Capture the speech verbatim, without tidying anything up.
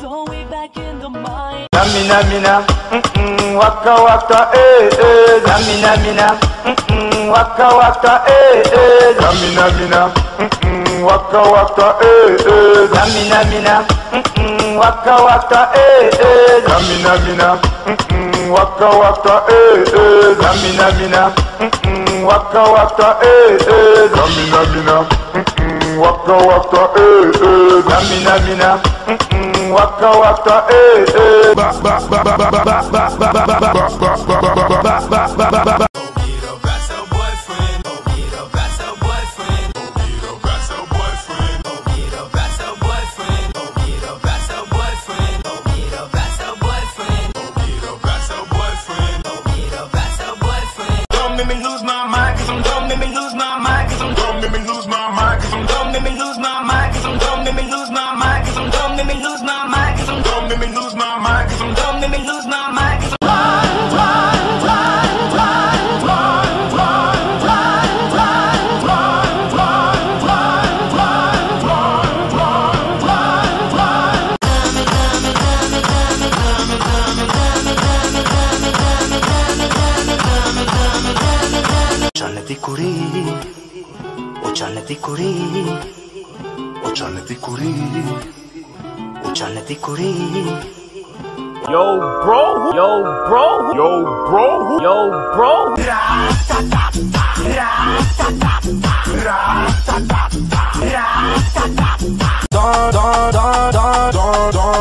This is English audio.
So we back in the mind. Namina mina, mm-mm, waka waka, eh eh. Namina mina, mm-mm, waka waka, eh eh. Namina mina, mm-mm, waka waka, eh eh. Namina mina, mm-mm, waka waka, eh eh. Namina mina, mm-mm, waka waka, eh eh. Namina mina, mm-mm, waka waka, eh eh. Namina mina, mm-mm, waka waka, eh eh. Namina mina, mm-mm, waka waka, eh eh. Ba ba ba ba ba ba ba ba ba ba ba ba ba ba ba. Di kuri, uçan di kuri, uçan di kuri, uçan di kuri. Yo, bro, yo, bro, yo, bro, yo, bro. Da da da da da da.